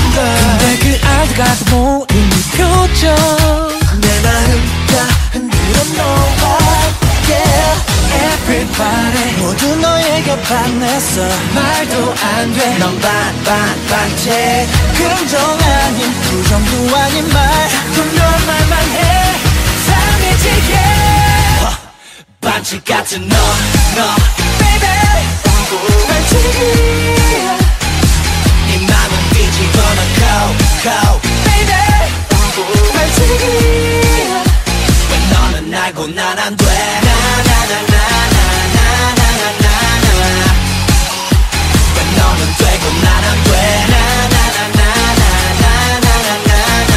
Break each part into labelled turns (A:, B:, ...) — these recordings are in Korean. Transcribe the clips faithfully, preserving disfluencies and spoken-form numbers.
A: 걸.
B: 근데 그 알다가도 모르는 표정
A: 내 마음 다 흔들어 놓아. Yeah, everybody 모두 너에게 반했어.
B: 말도 안돼
A: 넌 반, 반, 반칙. 긍정 아닌 부정도 아닌 말.
B: 자꾸 넌 말만 해 상해지게
A: 반칙 같은 너, 너
B: Baby 반칙이
A: 네 맘은 뒤집어놔 cold, cold.
B: Baby 반칙이
A: 왜 너는 알고 난 안 돼. 나나나나나나나나나나 왜 너는 되고 난 안 돼. 나나나나나나나나나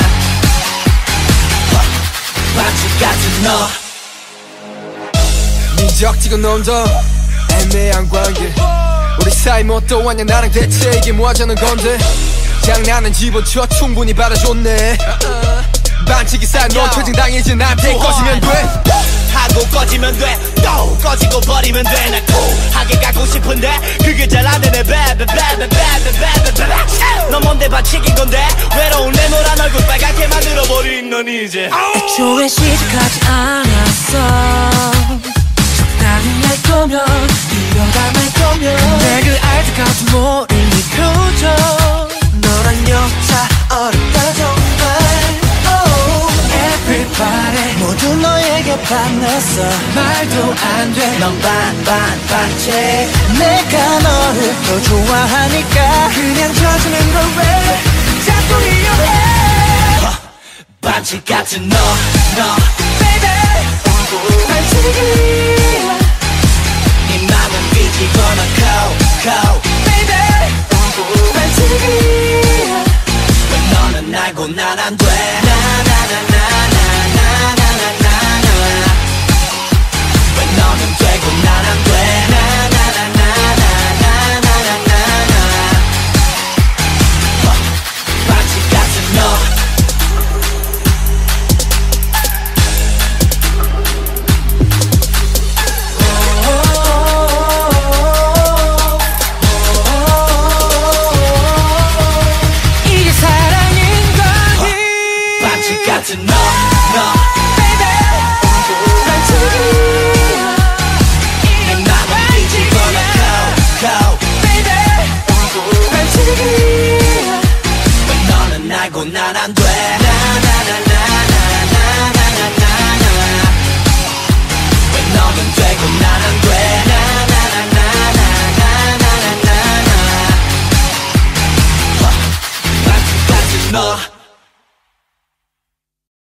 A: 반칙 같은 너.
C: 미적지근 온도 애매한 관계 우리 사이 뭐 또 왔냐 나랑 대체 이게 뭐 하자는 건데. 장난은 집어쳐 충분히 받아줬네. 반칙이 쌓인 넌 퇴진당이지 나한테 꺼지면 돼.
A: 하고 꺼지면 돼. 또 꺼지고 버리면 돼. 나 코하게 가고 싶은데 그게 잘 안되네. 너 뭔데 반칙인 건데 외로운 내 노란 얼굴 빨갛게 만들어버린 건 이제
B: 애초에 시작하지 않았어. 적당히 할 거면 이러다 말 거면 근데 그 알다가도 모르는 표정
A: 너란 여자 어렵다 정말. Oh,
B: Everybody
A: 모두 너에게 반했어.
B: 말도 안돼
A: 넌 반, 반, 반칙. 내가 너를 더 좋아하니까
B: 그냥 져주는 걸 왜 자꾸 이용해
A: 반칙 같은 너, 너
B: Baby 반칙이
A: 네 맘은 뒤집어놔 cold, cold.
B: Baby 반칙이
A: 왜 너는 알고 난 안 돼. 나나나나나나나나나나 왜 너는 되고 난 안 돼. 나나나나나나나나나 반칙 같은 너.
B: 이게 사랑인 거니
A: 반칙 같은 너, 너
B: Baby 반칙이
A: 내 맘은 뒤집어놔 cold, cold.
B: Baby 반칙이
A: 왜 너는 알고 난 안 돼. 나나나나나나나나나나 왜 너는 되고 난 안 돼. 나나나나나나나나나 반칙 같은 너.